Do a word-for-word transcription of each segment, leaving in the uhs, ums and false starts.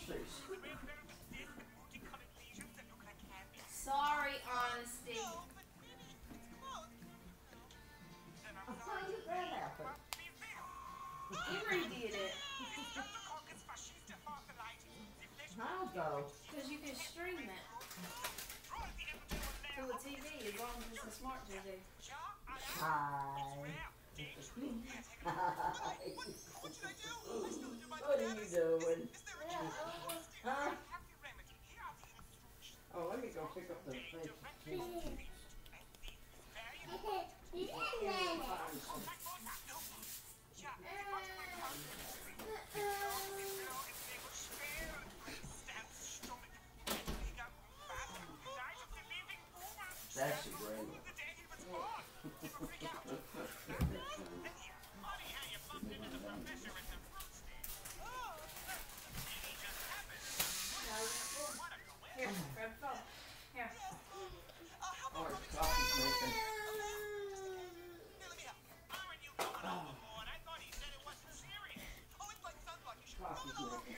monsters. Sorry, Honesty. I'm trying to get that happen. Emery did it. I'll go. Because you can stream it to a T V as long as it's a smart T V. Hi. What are you doing? Huh? Oh, let me go pick up the fish. That's a great one. Here, grab the phone. Here. Oh, it's coffee making. Coffee's making.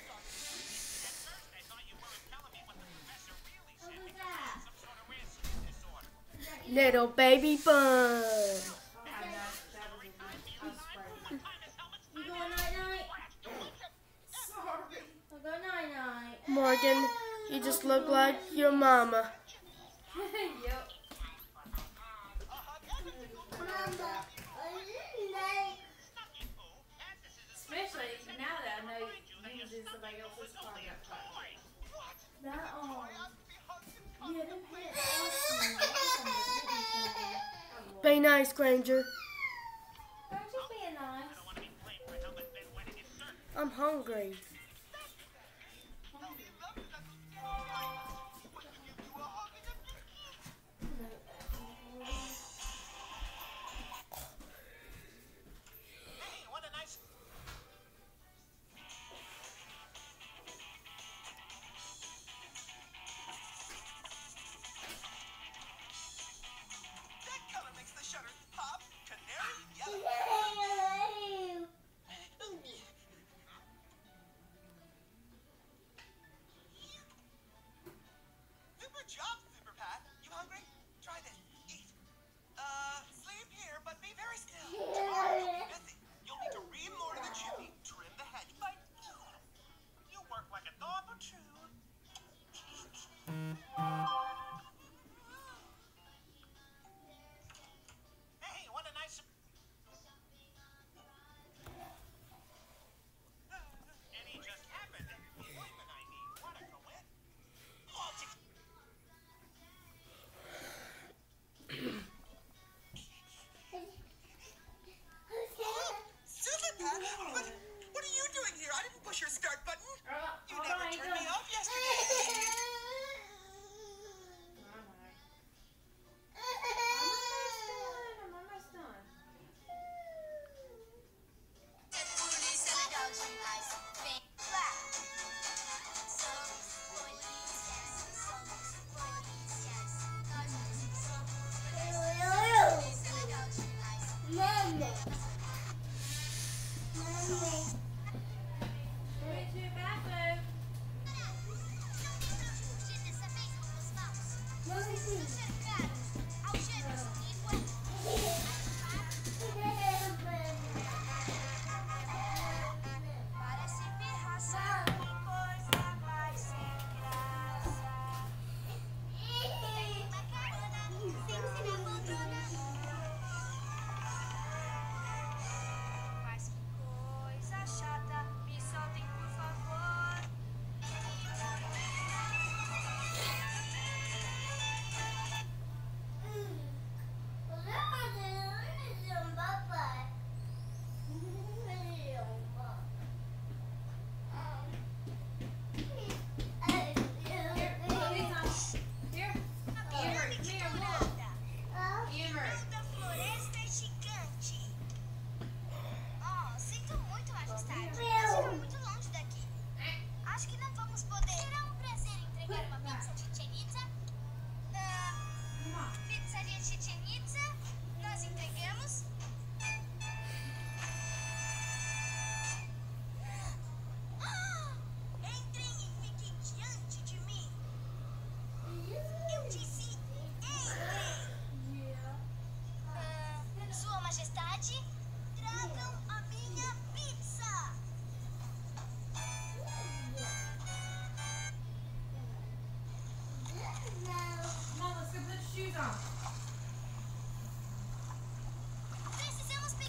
Little baby bun. I know. That was a good spray. You going night night? Sorry. I'll go night night. Morgan, you just look like your mama. Yep. Mama, are you late? Especially now that I know you was in somebody else's car got caught. That um, yeah, them pants awesome. Be nice, Granger. Aren't you being nice? I'm hungry.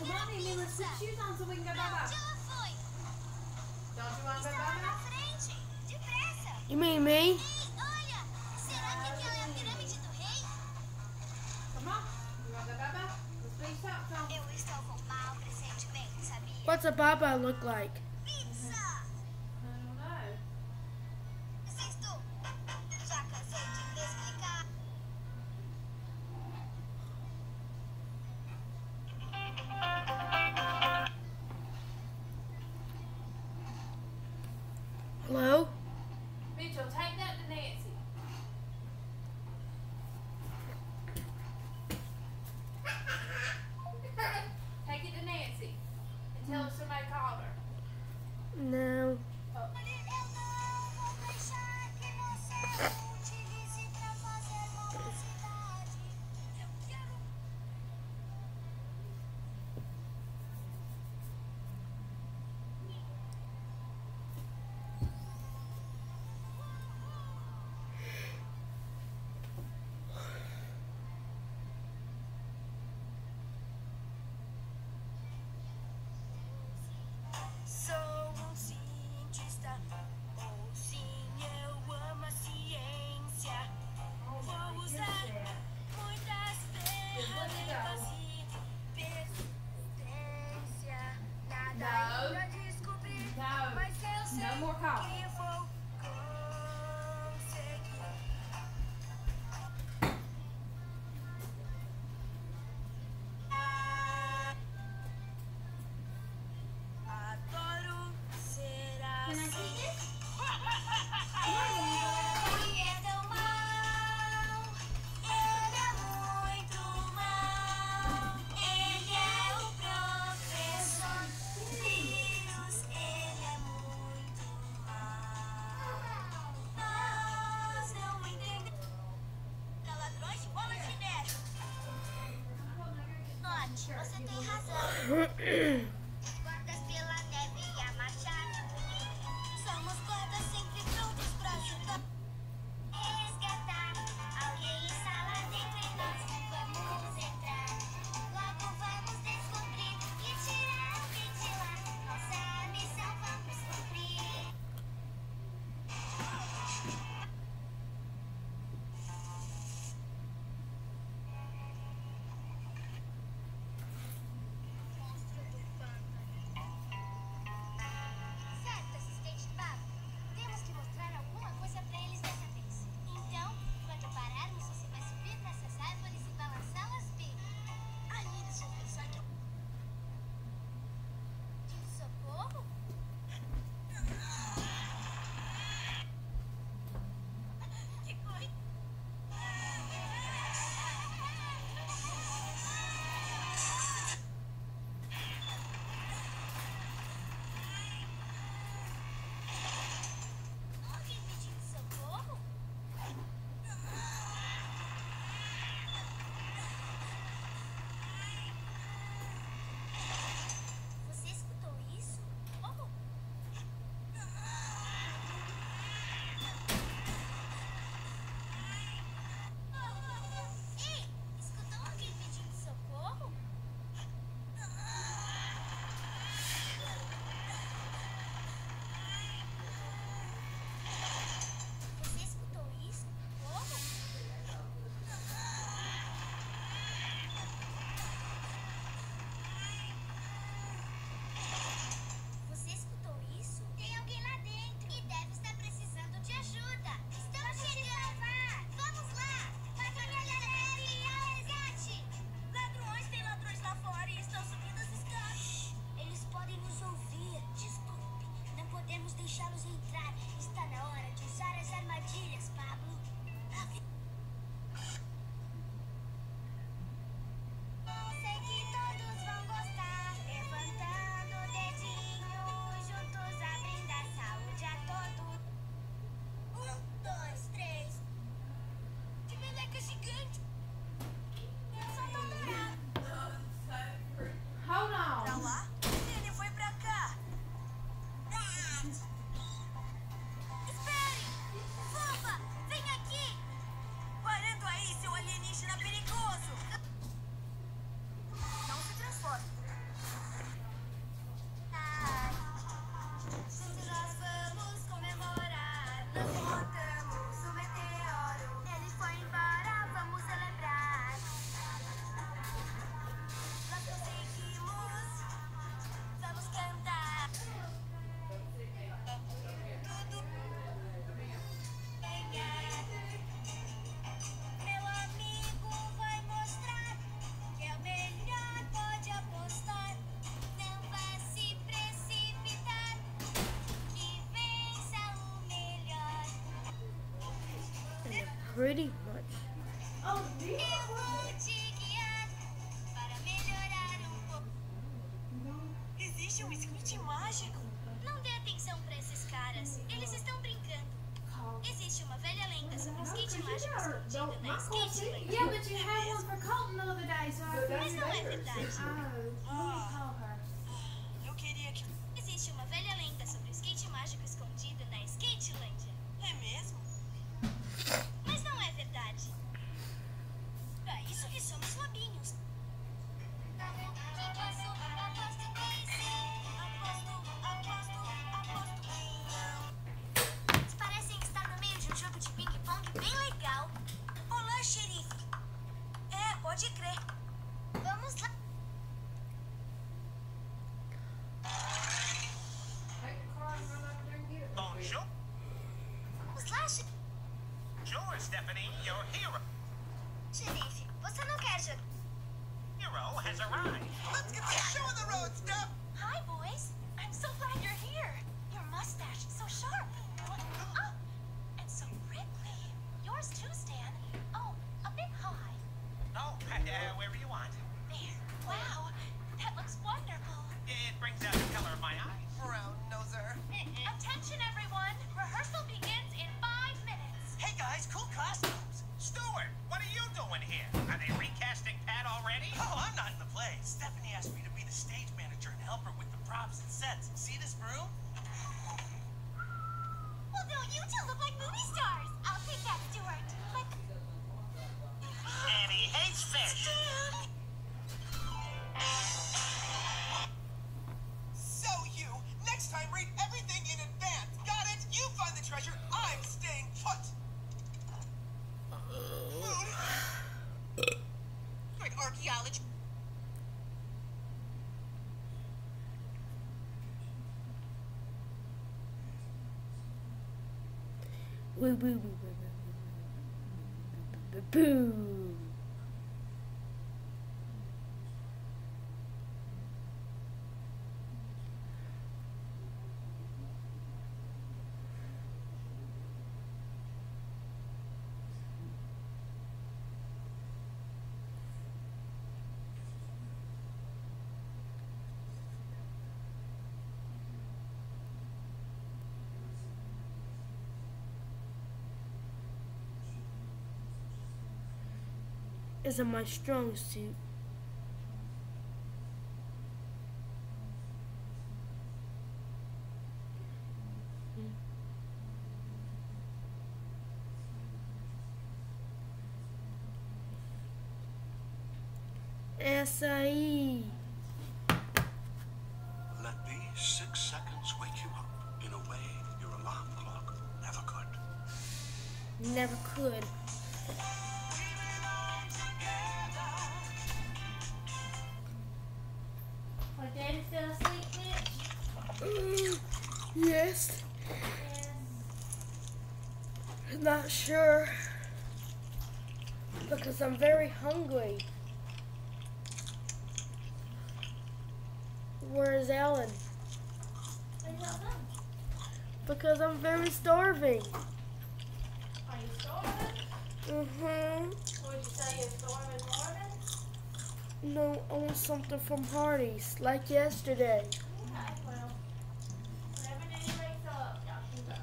Come on, Amy, let's put shoes on so we can go bye-bye. Don't you want to go bye-bye? You mean me? Come on. You want to go bye-bye? Let's put your socks on. Eu estou com mau pressentimento, sabia? What's a baba look like? Pizza! I don't know. Desisto! Já cansei de me explicar. Hello? Mitchell, take that to Nancy. Take it to Nancy and tell her somebody called her. No. Eu não vou deixar que você me utilize pra fazer mocidade. Eu quero. Sou um cientista, ou sim, eu amo a ciência. Vou usar muitas ferramentas e persistência. Nada No. ainda descobri, No. mas eu sei No more calls. que vou conseguir. Adoro ser assim. Ele é tão mau, ele é muito mau. Ele é o professor Vírus, ele é muito mau. Nós não entendemos. Ladrões de bola de neve. Note, você tem razão. Guardas pela neve a marchar. Somos guardas sempre prontos pra ajudar. Resgatar alguém está lá dentro e nós vamos entrar. Logo vamos descobrir e tirar alguém de lá. Nossa missão vamos cumprir. Monstro do pântano. pretty much. Oh, do you Eu vou te guiar para melhorar um pouco. Existe um script mágico? Não dê atenção pra esses caras. Eles estão brincando. Existe uma velha lenda sobre um skate mágico escondido na Skateland. Yeah, but you had one for Colton the other day, so I But Mas figured. não é verdade. Oh, let me call her. Eu queria que... Existe uma velha lenda sobre um skate mágico escondido na Skateland. É mesmo? Mas não é verdade. Pra isso que somos lobinhos. Que posso, aposto que sim. Aposto, aposto, aposto que não. Eles parecem estar no meio de um jogo de ping-pong bem legal. Olá, xerife. É, pode crer. Vamos lá. Bonjour. Vamos lá, xe- Sure, Stephanie, your hero xerife. Você não quer jogar? hero has arrived. Let's get the show on the road, Steph. Hi, boys. I'm so glad you're here. Your mustache is so sharp. Oh, and so prickly. Yours too, Stan. Oh, a bit high. Oh, and, uh, wherever you want. There. Wow, that looks wonderful. It brings out the color of my eyes. Brown noser. Attention, everyone. Rehearsal begins in five minutes. Hey, guys, cool costumes. Stewart, what are you doing here? Are they recasting Pat already? Oh, I'm not in the play. Stephanie asked me to be the stage manager and help her with the props and sets. See this broom? Well, no, you two look like movie stars. I'll take that, Stuart. But And he hates fish. So you, next time read everything in advance. Got it? You find the treasure. I'm staying put. Food. Like archaeology. Woo woo woo woo woo woo woo woo boo. Isn't my strong suit. Essa aí. Let these six seconds wake you up in a way your alarm clock never could. Never could. My daddy fell asleep, bitch. Yes. Yes. Not sure. Because I'm very hungry. Where is Ellen? Are you not done? Because I'm very starving. Are you starving? Mm-hmm. Would you say you're starving, starving? No, I want something from Hardee's, like yesterday. Okay, well, whenever Daddy wakes up, y'all can go.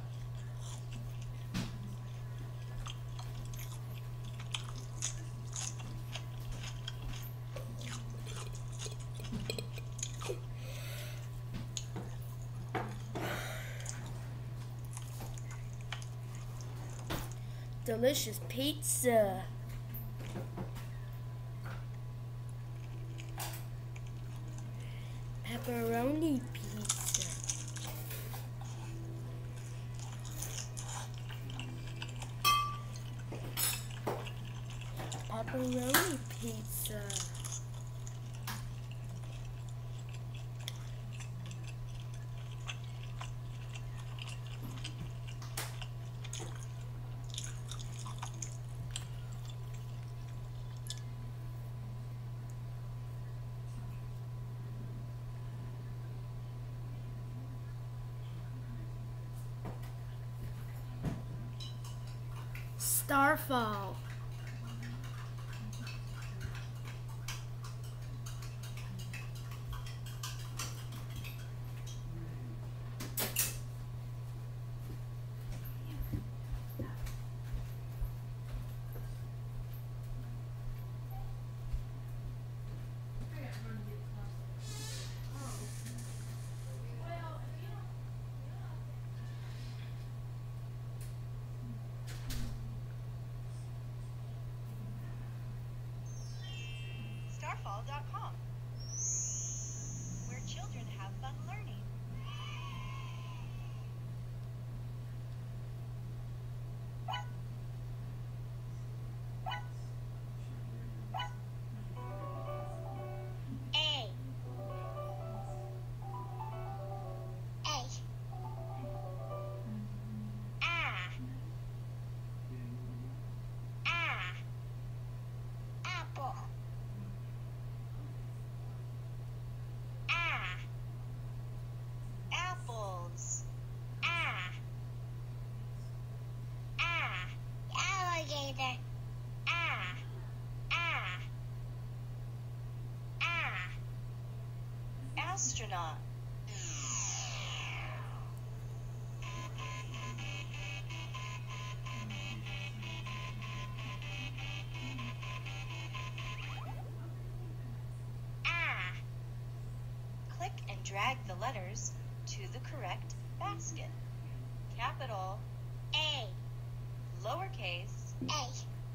Delicious pizza. Pepperoni pizza. Pepperoni pizza. Starfall. Starfall dot com, where children have fun learning. A. A. Ah. Ah. Apple. Ah. Apples. Ah. Ah. Alligator. Ah. Ah. Ah. Astronaut. Ah. Click and drag the letters to the correct basket. Capital, A. lowercase, A.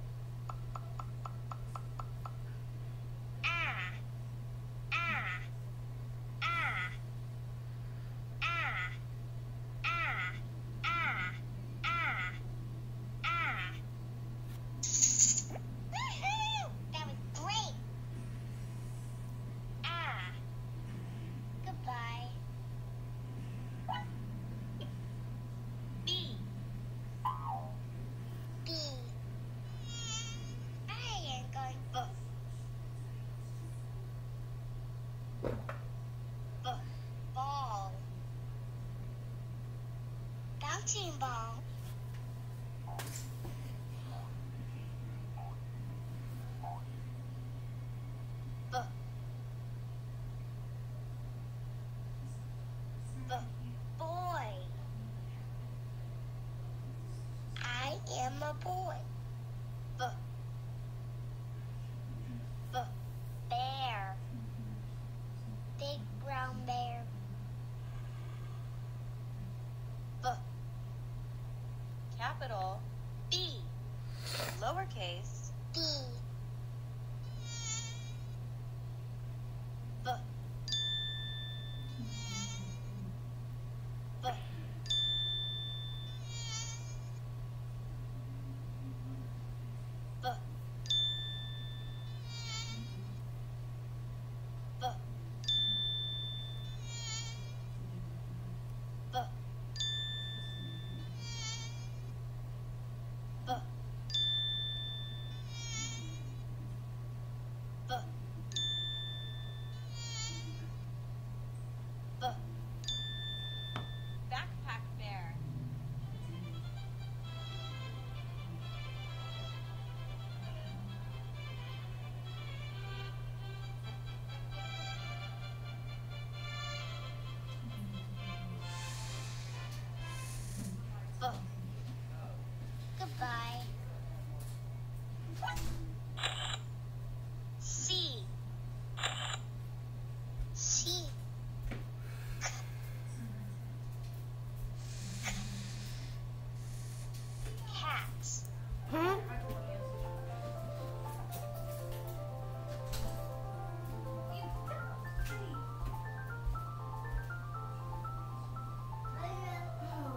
Ah. Ah. Ah. Ah. Ah. Ah. Ah. Ah. Woohoo! That was great. Ah. Goodbye. B. B. I am going B. B. ball. Bouncing ball. B. B. Boy. I am a boy. B. B. Bear. Big brown bear. B. Capital, B. lowercase, B. B. B. B. B. B. B. B. B. Backpack bear. B. Goodbye. C. C. Cats. Huh?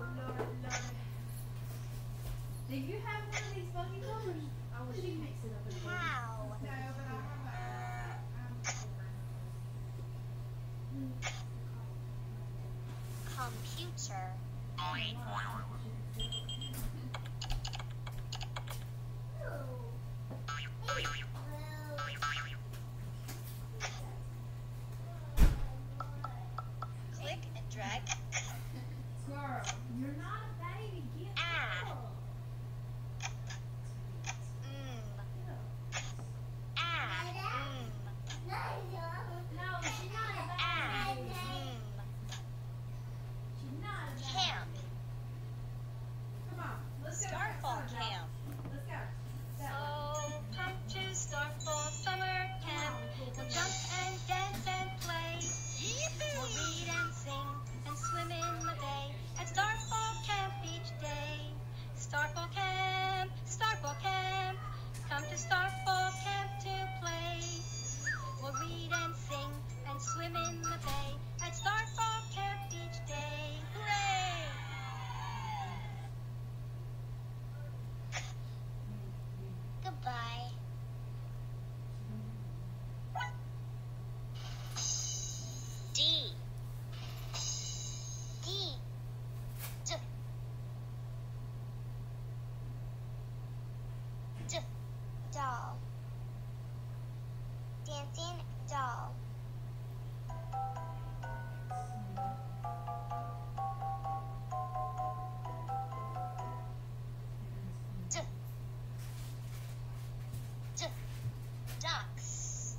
Do you have one of these funky colors? I wish you mixed it up. Starfall Camp. Let's go. So come to Starfall Summer Camp. We'll jump and dance and play. We'll read and sing and swim in the bay at Starfall Camp each day. Starfall Camp, Starfall Camp. Come to Starfall Camp to play. We'll read and sing and swim in the bay at Starfall Camp each day. Hooray! Goodbye. D. D. D. D. Doll. Dancing doll. D. D. Ducks.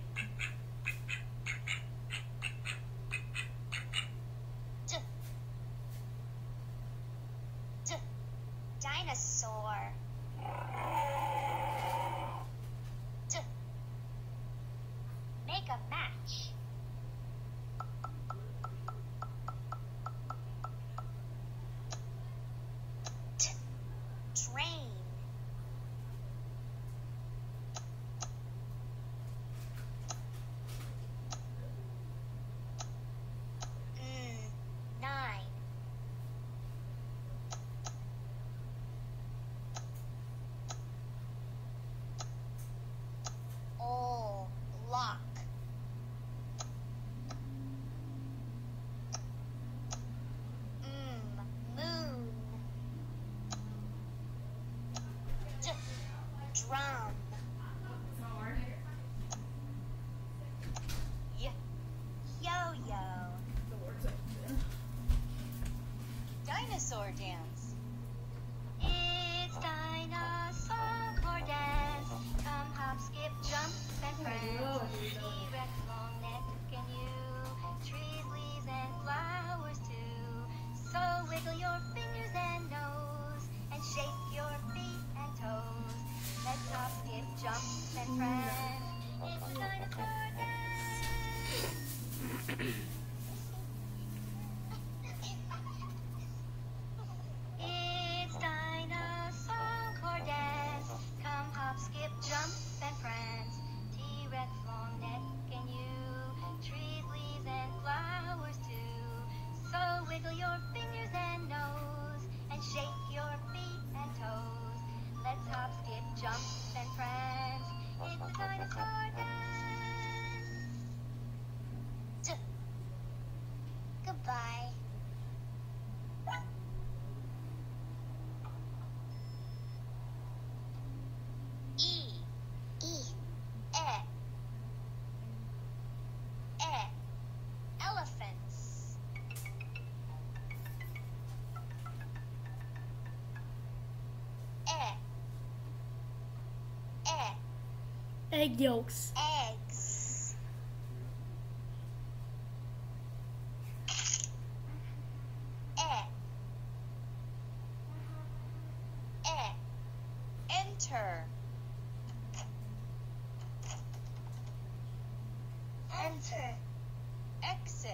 D. D. Dinosaur. D. Make a match. T. Train. Mm, nine. Oh, lock. Mm, moon. D. Drum. Y. Yo-yo. Dinosaur dance. It's dinosaur dance. Come hop, skip, jump, and prance. T-Rex, long neck, and you. Trees, leaves, and flowers too. So wiggle your fingers and nose, and shake your feet and toes. Let's hop, skip, jump, and prance. It's dinosaur dance. It's dinosaur dance. Come hop, skip, jump, and prance. T-Rex, long neck, and you. Trees, leaves, and flowers too. So wiggle your fingers and nose, and shake your feet and toes. Let's hop, skip, jump, and prance. It's a dinosaur dance. D. Goodbye. E. E. E. E. Elephants. E. E. Egg yolks. Eggs. E. E. Enter. Enter. Exit.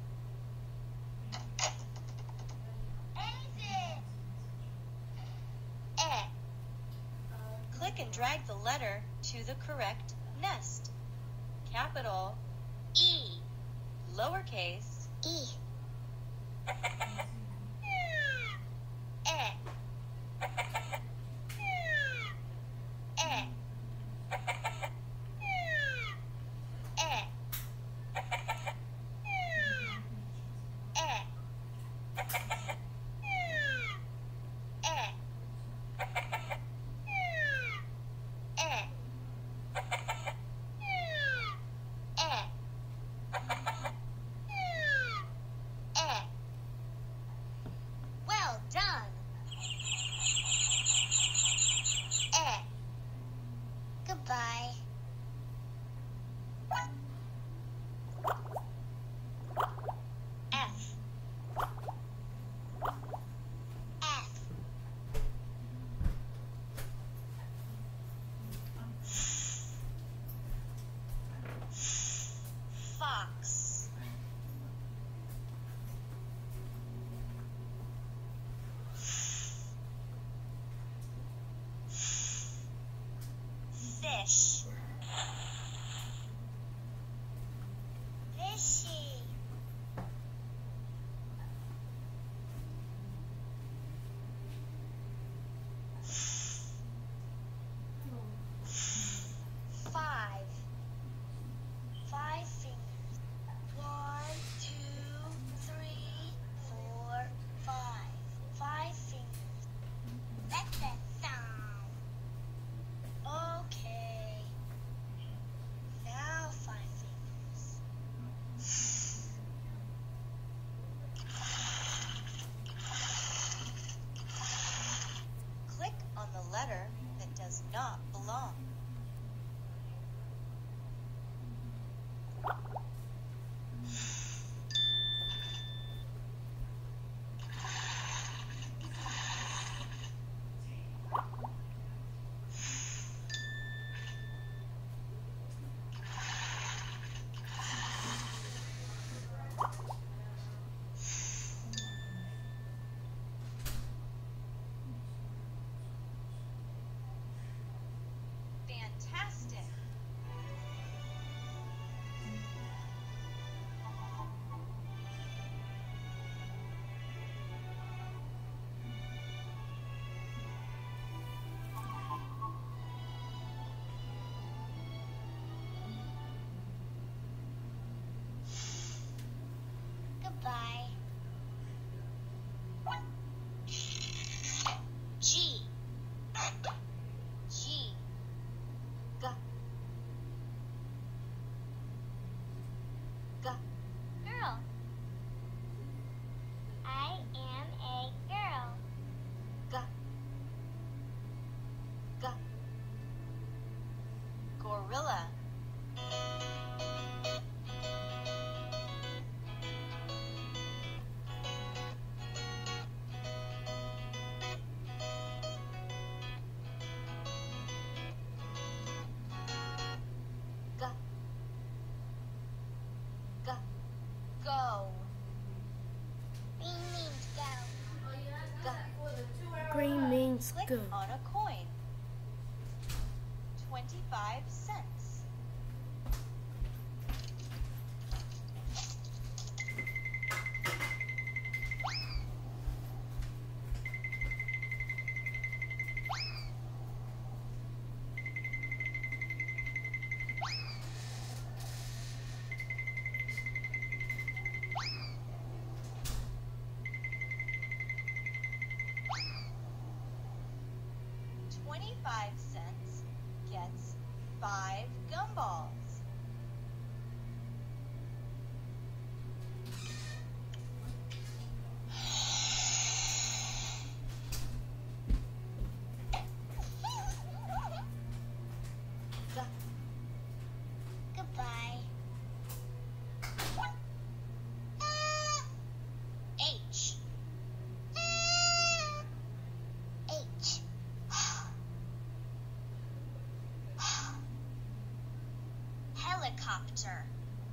Exit. E. Click and drag the letter to the correct nest. Capital E. lowercase E. E. E. E. letter that does not belong. Fantastic. Goodbye. G. G. G. G. Girl. I am a girl. G. G. Gorilla. G. G. Go. Green means go. G. Green means Click go. on a coin. Twenty-five cents. Twenty-five cents gets five gumballs. G. Goodbye. H. H. Helicopter.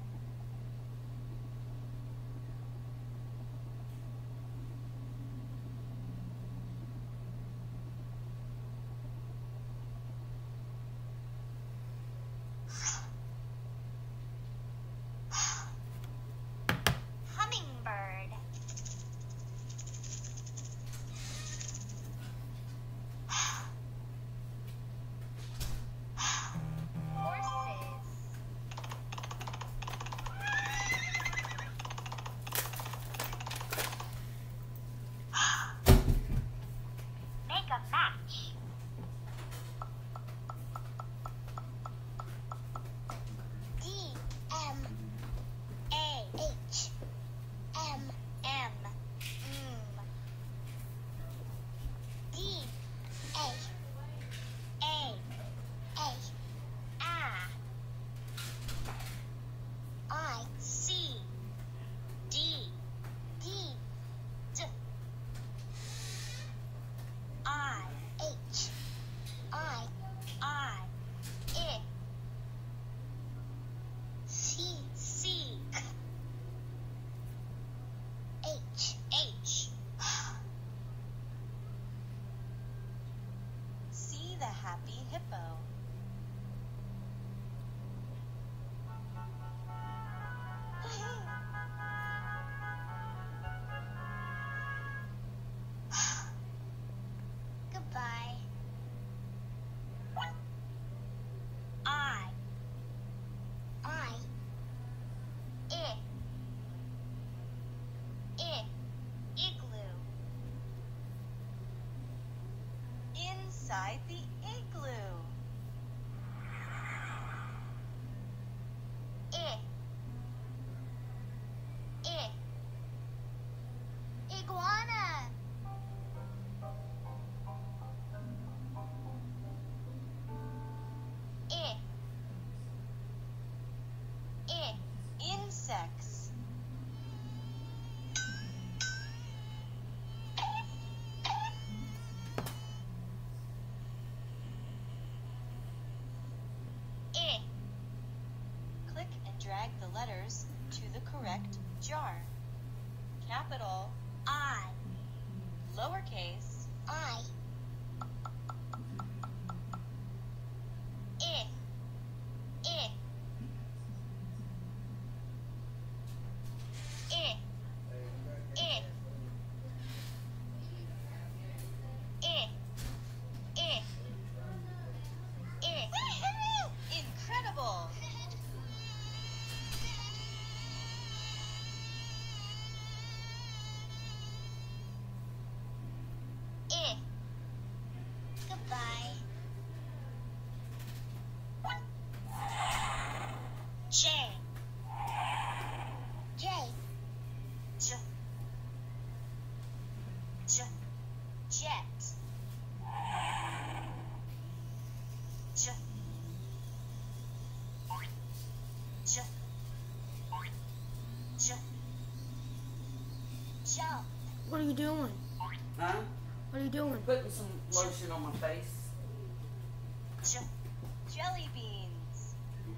Hummingbird. Horses. Make a match. D M A H M M M D A A A A I C D D D I H I I I C C H H. See the happy hippo. Goodbye. I. I. I. I. Igloo. Inside the igloo. I. I. Iguana. drag the letters to the correct jar. Capital I. lowercase I. I. I. I. I. I. I. I. incredible. I. Goodbye. J. J. J J Jet. J J J Jump. What are you doing? Huh? What are you doing? Putting some lotion on my face. J jelly beans.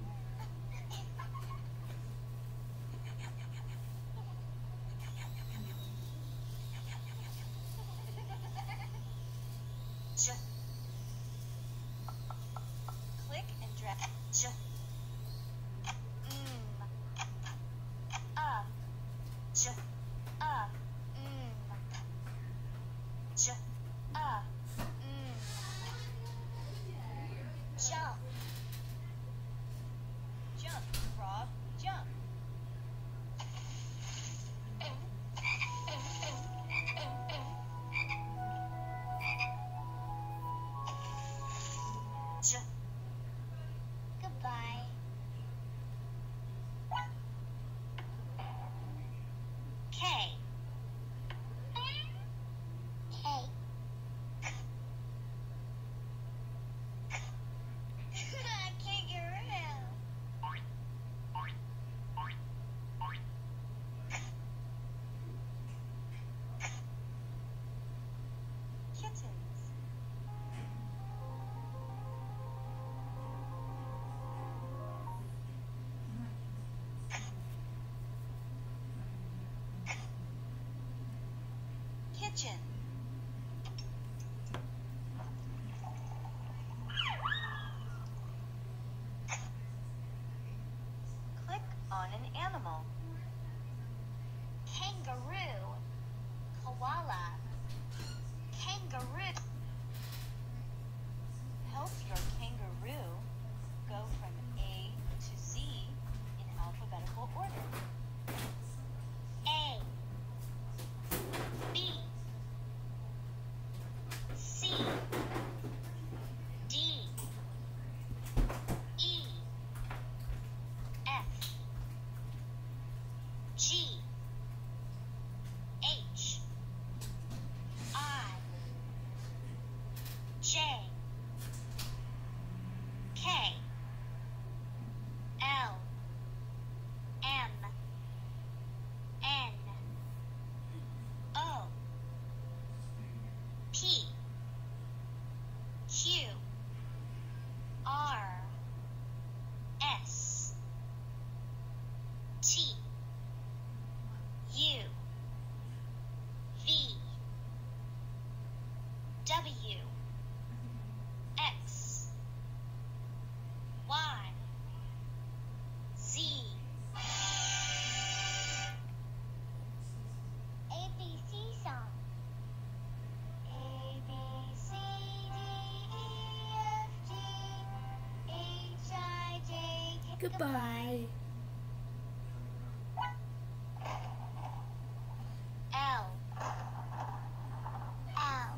J click and drag. J Mm. uh J uh mm J uh Mm. Jump. jump frog jump. J Goodbye. K. K. Kangaroo. kittens. Kitchen. Click on an animal. Kangaroo. Koala. Kangaroo. Help your kangaroo go from A to Z in alphabetical order. A. B. C. D. E. F. G. H. I. J. K. L. M. N. O. P. Q. R. S. T. U. V. W. X. Y. Z. A B C song. A B C D E F G H I J K. Goodbye. L. L.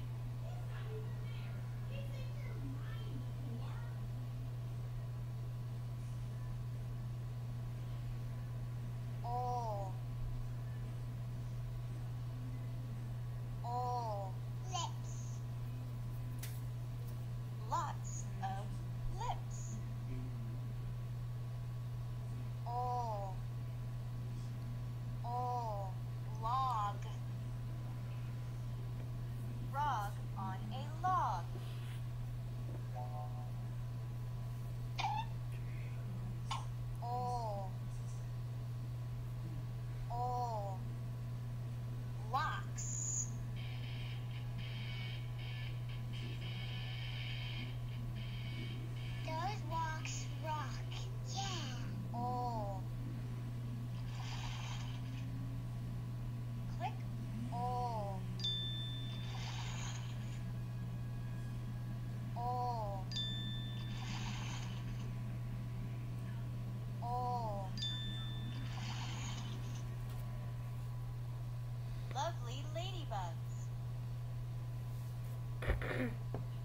O. O. Lips. Lots of lips. ladybugs.